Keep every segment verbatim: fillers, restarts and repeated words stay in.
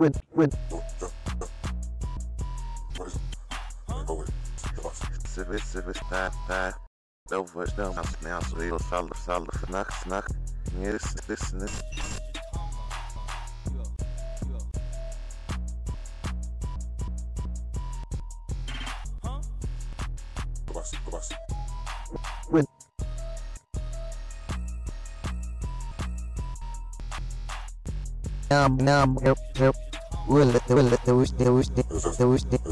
Service, service, tá, tá. Não vou, não, não, sou eu, falo, falo, snack, snack. Yes, business. Nam nam help help. Will it will it wish they wish they they wish they.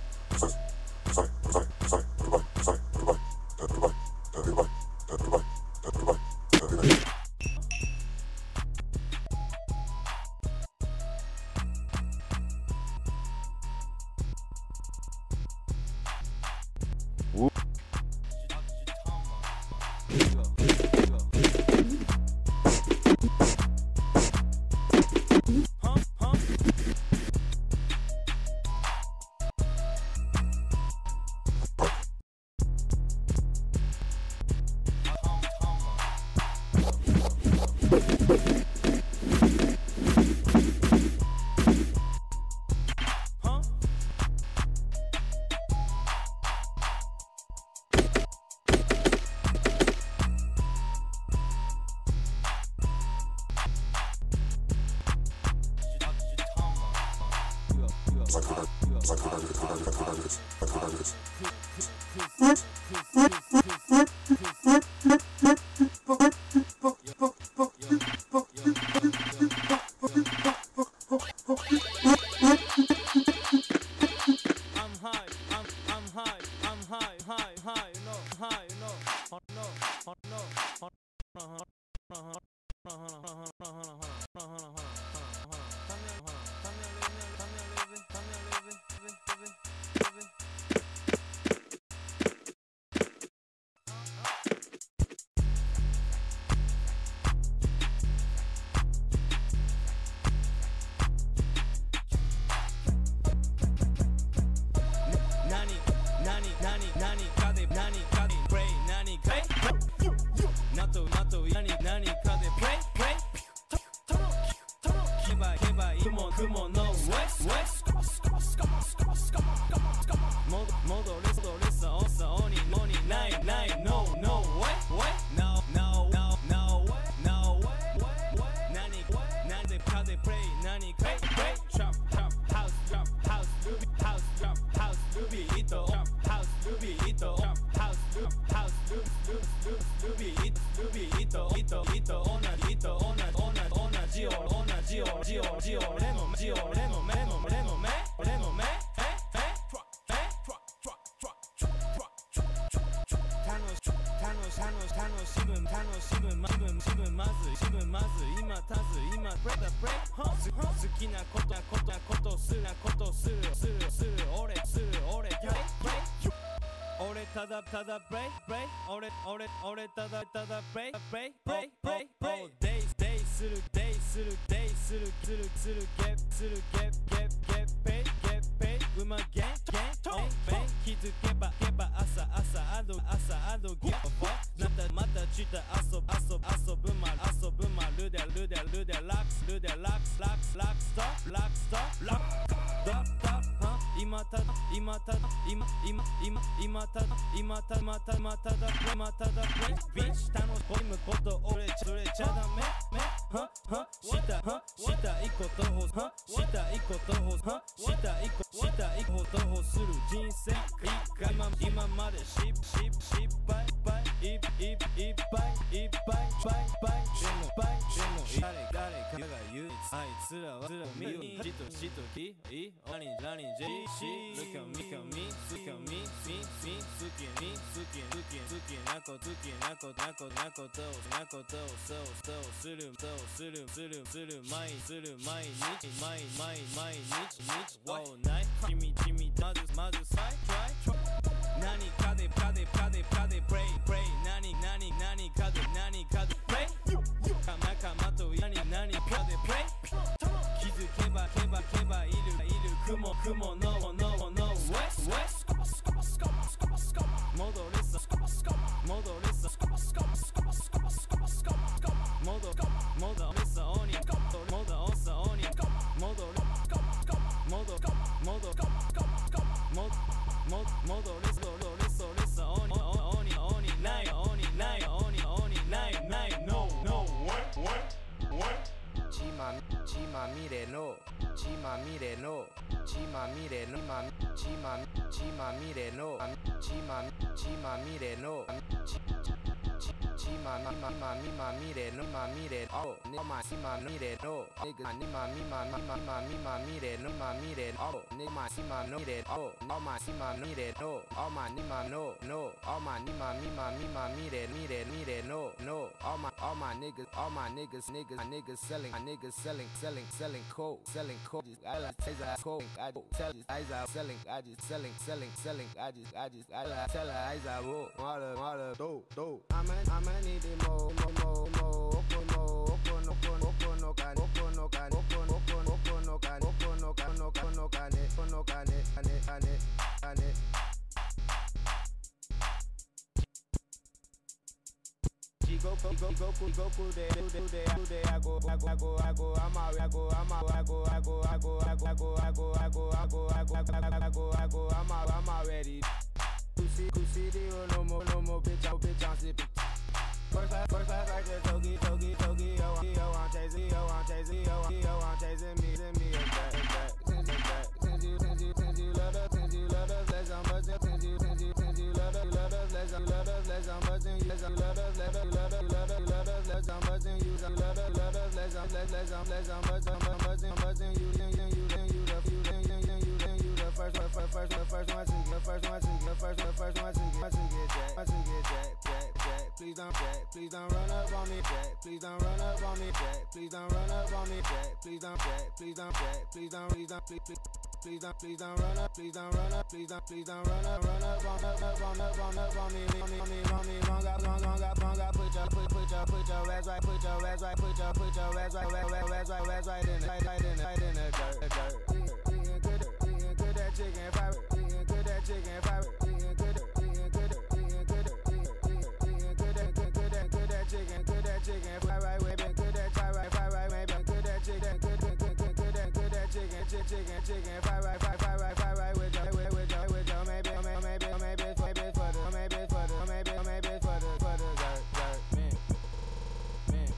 Tada break break ore ore ore tada tada break break break break all days days suru days suru days suru suru suru get suru get get get pay get pay uma gang gang gang bang kizukeba keba asa asa ado asa ado give a fuck nata mata chita asob asob asobu mal asobu mal luda luda luda lax luda lax lax lax stop lax stop lock stop stop huh imata imata ima ima ima imata imata mata mata da mata da bitch tano koimu koto ore ore cha da me me huh huh shita huh shita ikoto ho huh shita ikoto ho huh shita iko shita ikoto ho suru jinsei ima ima made ship ship ship bye bye ip ip ip bye ip bye bye bye demo bye demo dare dare ka ga yu ai tsura wa tsura mi jito shito ki i ani ani j shi look at me look at me look at me me me suki me suki suki suki nako suki nako nako nako to nako to so so suru so suru suru suru mai suru mai nichi mai mai mai nichi nichi all night kimi kimi mazu mazu sai try nani kade kade kade kade pray pray nani nani nani kade nani kade pray kama kama to nani nani kade pray kizu keba keba keba iru iru kumo kumo no no no west west modorisa modorisa modo modo osa oni modo osa oni modo Chima mire no, Chima mire no, Chima mire no, Chima Chima mire no, Chima Chima mire no, Chima mima mima mire no, ma mire oh, nigga sima mire no, nigga nima mima mima mima mire no, ma mire oh, nigga sima no mire oh, no ma sima mire no, oh ma nima no no, oh ma nima mima mima mire mire mire no no, all my all my niggas all my niggas niggas my niggas selling my niggas selling selling selling coke selling coke just I like say that coke I tell you I just selling I just selling selling selling I just I just I like tell her I just roll all the all the dope dope I'm a I'm a need it more more more more oko no oko no oko no can oko no can oko no oko no can oko no can no can no can oko no can can can can Goku, Goku, Goku, day, day, day, day, I go, I go, I go, I go, I'm out, I go, I'm out, I go, I go, I go, I go, I go, I go, I go, I go, I go, I go, I go, I'm out, I'm already. Kusi, kusi, no more, no more, bitch, oh, bitch, I'm sipping. First class, first class, like the togi, togi, togi, yo, yo, I'm chasing, yo, I'm chasing, yo, yo, I'm chasing me, send me a back, back, since you back, since you, since you, since you love us, since you love us, let's I'm buzzing, since you, since you, since you love us, love us, let's I'm love us, let's I'm buzzing, you, let's I'm love us, let us, love us, love us, love us, let's I'm buzzing, you, love us, love us, let's I'm, let's, let's I'm, let's I'm buzzing, buzzing, buzzing, you, then, then, you, then, you, the, you, then, then, then, you, then, you, the first, first, first, first, the first one to get, the first one to get, the first, the first one to get, to get jack, to get jack, jack, jack, please don't jack, please don't run up on me, jack, please don't run up on me, jack, please don't run up on me, jack, please don't jack, please don't jack, please don't, please don't, please, please. Please don't, please don't run up, please don't run up, please don't, please don't run up, run up, run up, up, on up, on up, on me, on me, on me, on me, wrong up, wrong, wrong up, wrong up, put your, put, put your, put your ass right, put your ass right, put your, put your ass right, ass right, ass right, ass right in the, right, right in the, right in the dirt, dirt. Eating good, eating good that chicken fiber, eating good that chicken fiber, eating good, eating good, eating good, eating good that, good, good that, good that chicken, good that chicken, fry right, way been good that, fry right, fry right, way been good that chicken, good, good, good, good, good that, good that chicken, chicken, chicken, chicken, fry right, fry, fry right, fry right with your, with, with your, with your, maybe, maybe, maybe, maybe, maybe for the, maybe for the, maybe, maybe for the, for the dirt, dirt, man, man,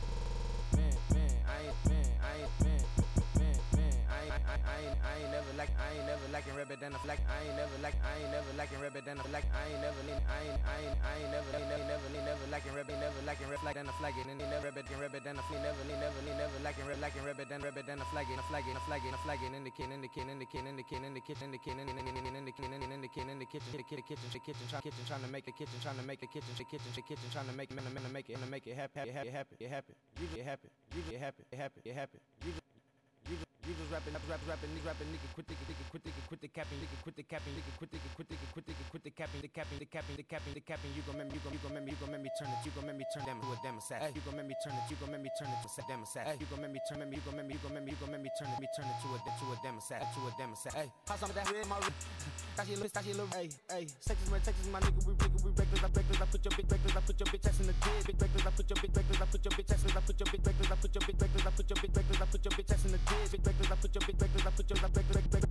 man, man, I ain't, man, I ain't, man, man, man, I ain't, I, I ain't, I ain't never like, I ain't never liking rabbit than a flag, I ain't never like, I ain't never liking rabbit than a flag, I ain't never, I ain't, I ain't, I ain't never, never, never, never liking rabbit, never liking red flag than a flag, and then never rabbit, rabbit than a flea, never, never, never liking red, liking rabbit than rabbit than a flag, and a flag, and a flag, and a flag, and in the kitchen, in the kitchen, in the kitchen, in the kitchen, in the kitchen, in the kitchen, in the kitchen, in the kitchen, in the kitchen, in the kitchen, kitchen, kitchen, kitchen, kitchen, trying to make the kitchen, trying to make the kitchen, kitchen, kitchen, trying to make, make it, make it happy, happy, happy, happy, you get happy, you get happy, happy, happy, you. You just rapping, rapping, rapping, nigga, rapping, nigga, quit the, nigga, quit the, quit the capping, nigga, quit the capping, nigga, quit the, quit the, quit the, quit the capping, the capping, the capping, the capping, the capping. You gon' make me, you gon' you gon' make me, you gon' make me turn it, you gon' make me turn them to a damn sack. You gon' make me turn it, you gon' make me turn it to a damn sack. You gon' make me turn me, you gon' make me, you gon' make me, you gon' make me turn it, me turn it to a to a damn sack, to a damn sack. Hey, how's some of that in my room? That shit look, that shit look, hey, hey. Texas, man, Texas, my nigga, we nigga, we breakers, I breakers, I put your big breakers, I put your bitch ass in the dig, big breakers, I put your big breakers, I put your bitch ass, I put your big breakers, I put your big breakers, I put your big breakers, I put your bitch ass in the dig, big breakers, I put your big breakers, I put your breakers, I put your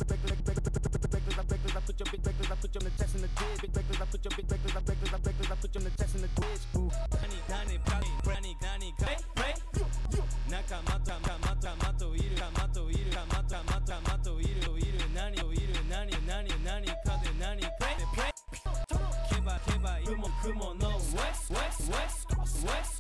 big breakers, I put your chest in the dig, big breakers, I put your big breakers, I breakers, I breakers, I put your chest in the dig. Ooh. Nani nani nani nani nani kai kai. Naka mata mata mata iru mata iru mata mata mata iru iru nani iru nani nani nani kade nani kai kai. Keba keba kumo kumo no west west west west.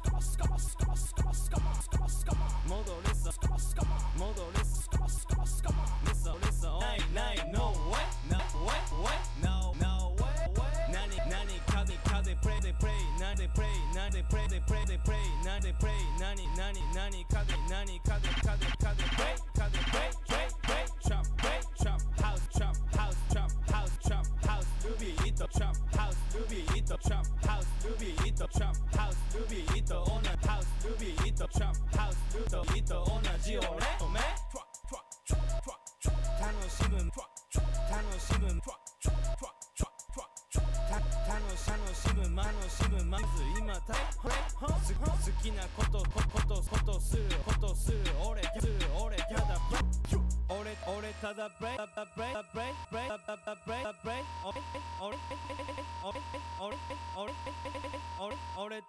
Modo lisa modo lisa lisa lisa nine nine no way no way way no no way way. Nani nani kade kade pray they pray nani pray nani pray they pray they pray nani pray nani nani nani kade nani kade kade kade pray kade pray pray pray chop pray chop house chop house chop house chop house lubi ito chop house lubi ito chop house lubi ito chop house lubi ito on a house lubi ito chop house luto ito on a jiore me tano shibun tano shibun tano shano shibun mano shibun mazu ima ta tsukina koto koto koto suru koto suru ore suru ore tada ore ore tada break break break break break break ore ore ore ore ore ore ore tada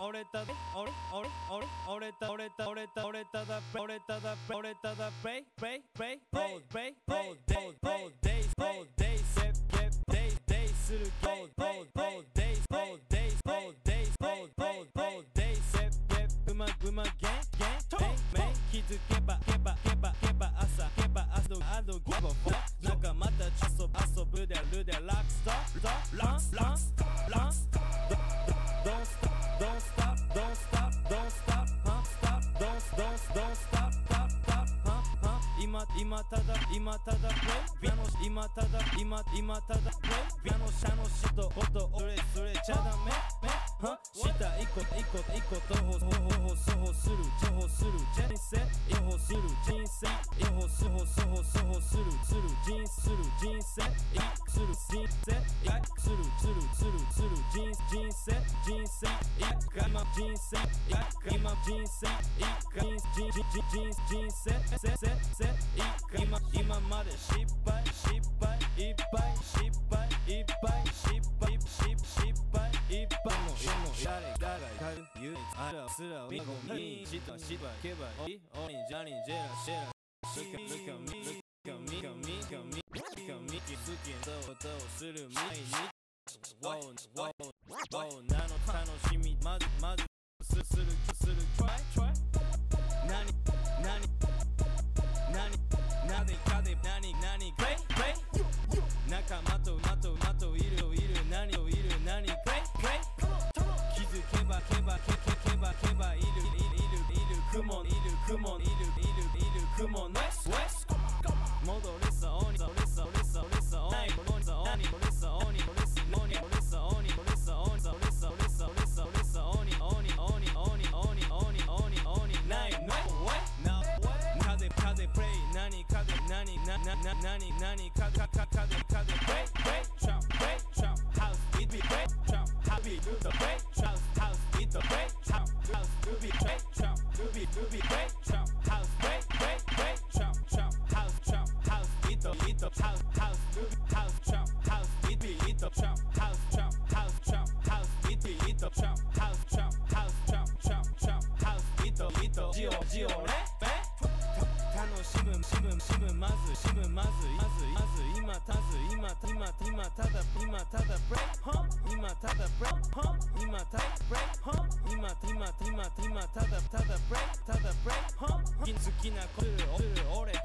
俺ただ俺俺俺俺た俺た俺た俺ただ俺ただ俺ただプレイプレイプレイプレイプレイプレイプレイプレイプレイプレイプレイセッゲップレイデイするゲップレイプレイデイプレイデイプレイデイプレイプレイプレイデイセッゲップうまうまゲンゲンゲンゲン気づけばけばけばけば朝けばあどあどギボフォ仲間たち遊ぶ遊ぶでるでラックスターラックスターラックスターラックスター Don't stop, don't stop, don't stop, don't stop, huh? Stop, don't, don't, don't stop, stop, stop, huh? Huh? 今、今ただ、今ただ、プレイピアノ、今ただ、今、今ただ、プレイピアノ、シャの人、ことを、それ、それちゃダメ、め、huh? したいこと、いこと、いこと、ほ、ほ、ほ、ほ、そほする、ちょほする、人生、いほする、人生、いほすほ、そほ、そほする、する、人する、人生、いする、人生、いする、する、する、する、人、人生、人生、い今、人生、い今、人生、い人、人、人、人、人生、せ、せ、せ、い今、今まで失敗、失敗、いっぱい、失敗、いっぱい、失敗、失失敗、いっぱいも、でも、誰、誰、かる、言う、あら、すら、みごみ、した、した、けばいい、おに、じゃに、ジェラ、シェラ、Look at, look at me, look at me, look at me, look at me, look at me, 気づきのことをする前に Wow, wow, wow, なの楽しみ、まず、まず、する、する、する、try, try なに、なに、なに、なでかで、なに、なに、play, play 仲間と、まと、まと、いる、いる、何をいる、何、play, play 気づけば、けば、け、け、けば、けば、いる、いる、いる、いる、雲、いる、雲、いる、いる、いる、雲、west, west 戻れさ、おに、それさ、俺さ、俺さ、おに、俺さ、おに、俺さ、おに、俺さ、おに、俺さ、おに、俺さ、おに、俺さ、俺さ、俺さ、俺さ、おに、おに、おに、おに、おに、おに、おに、おに、ない、no way, no way 風、風、プレイ、何、風、何、な、な、な、何、何、か、か、か、風、風、プレイ、プレイ trap, プレイ trap, house, it be プレイ trap, happy, do the プレイ trap, house, it the プレイ trap, house, do be プレイ trap, do be, do be プレイ trap, house, プレイ、プレイ、プレイ trap, trap, house, trap, house, it the, it the, house, house, do be, house, trap, house, it be, it the, trap, house, trap, house, trap, house, it be, it the, trap, house, trap, house, trap, trap, trap, house, it the, it the, ジオ、ジオ、レ、ベ楽しむ、しむ、しむ、まず、しむ、まず、まず、まず、今、たず、今、今、今、ただ、今、ただ、ブレイク、は今、ただ、ブレイク、は今、ただ、ブレイク、は今、今、今、今、ただ、ただ、ブレイク、ただ、ブレイク、は好きな子する、する、俺、